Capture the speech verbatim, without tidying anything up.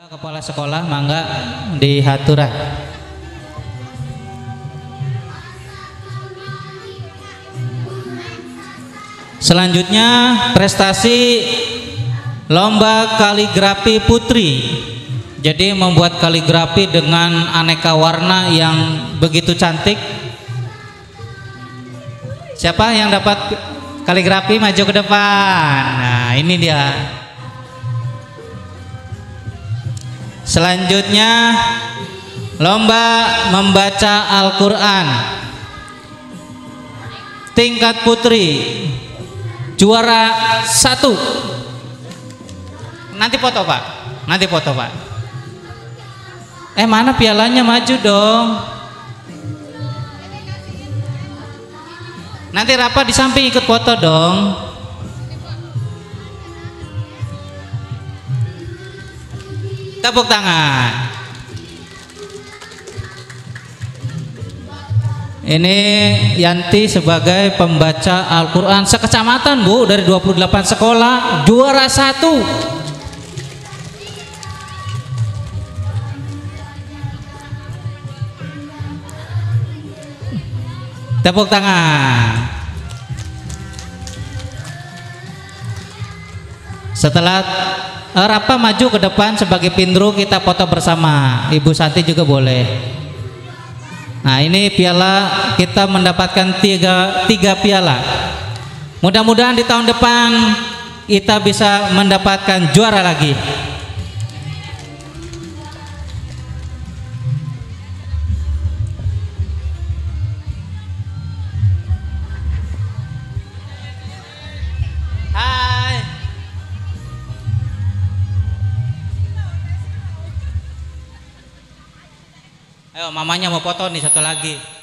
Kepala sekolah mangga dihaturah. Selanjutnya prestasi lomba kaligrafi putri. Jadi membuat kaligrafi dengan aneka warna yang begitu cantik. Siapa yang dapat kaligrafi maju ke depan. Nah, ini dia. Selanjutnya lomba membaca Al-Quran tingkat putri, juara satu. Nanti foto Pak, nanti foto Pak. Eh mana pialanya, maju dong. Nanti Rafa di samping ikut foto dong. Tepuk tangan. Ini Yanti sebagai pembaca Al-Quran sekecamatan Bu, dari dua puluh delapan sekolah, juara satu. Tepuk tangan. Setelah Rafa maju ke depan sebagai pinru, kita foto bersama. Ibu Santi juga boleh. Nah, ini piala, kita mendapatkan tiga, tiga piala. Mudah-mudahan di tahun depan kita bisa mendapatkan juara lagi. Hai. Ayo, mamanya mau foto nih satu lagi.